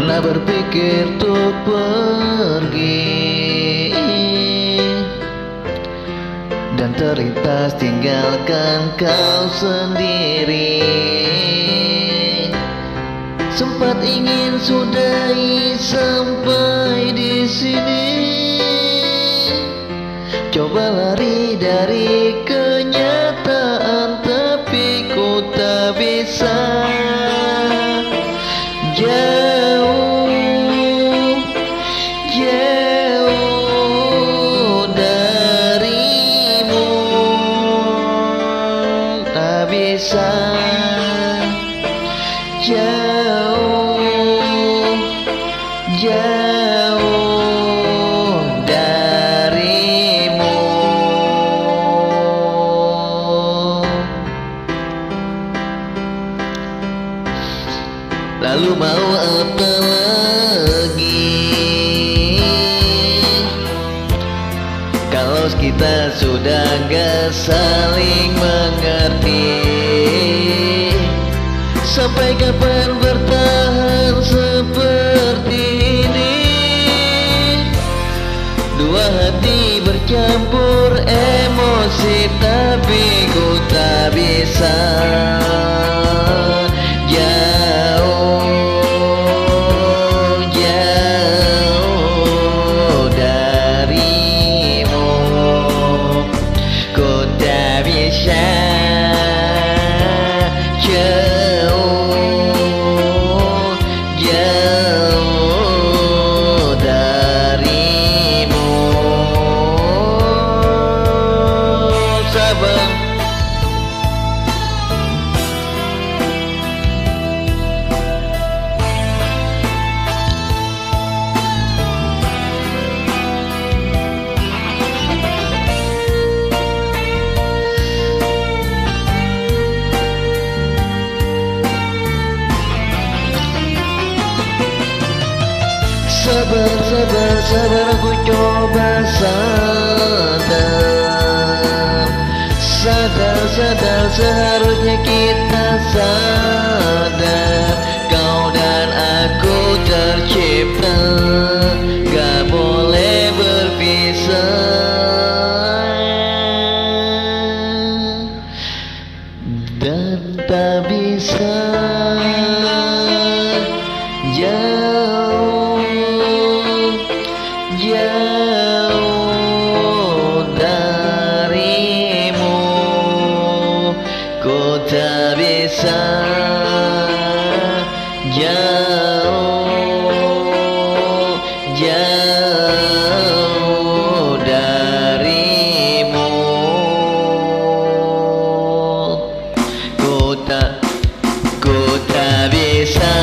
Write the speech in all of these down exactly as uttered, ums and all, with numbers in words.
Pernah berpikir untuk pergi dan terlintas tinggalkan kau sendiri. Sempat ingin sudahi sampai di sini, coba lari dari kenyataan, tapi ku tak bisa. Jauh, jauh darimu, tak bisa. Jauh, jauh darimu. Lalu mau apa lagi kalau kita sudah gak saling mengerti? Sampai kapan bertahan seperti ini? Dua hati bercampur emosi, tapi ku tak bisa. Sabar, sabar, sabar, aku coba sadar. Sadar, sadar, seharusnya kita sadar. Kau dan aku tercipta, gak boleh berpisah. Dan tak bisa jauh, jauh darimu. Ku tak bisa jauh, jauh darimu. Ku tak, ku tak bisa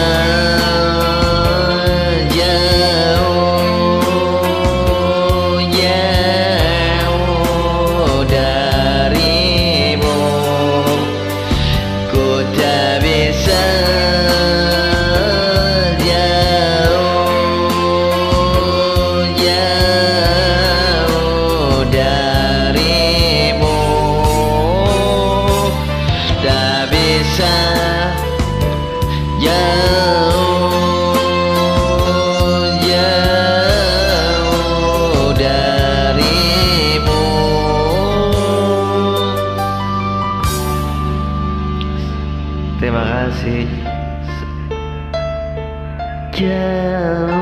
terima kasih. Jauh.